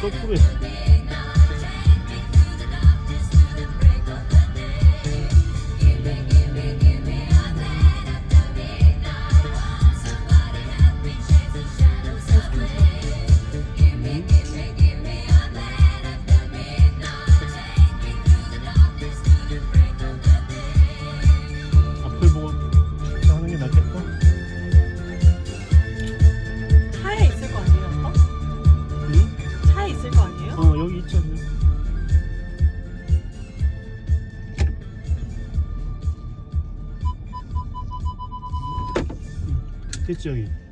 꿀꿀해. 앞을 보고 주차하는 게 낫겠다. 차에 있을 거 아니에요, 아빠? 응? 차에 있을 거 아니에요? 여기 있잖아. 됐지 여기.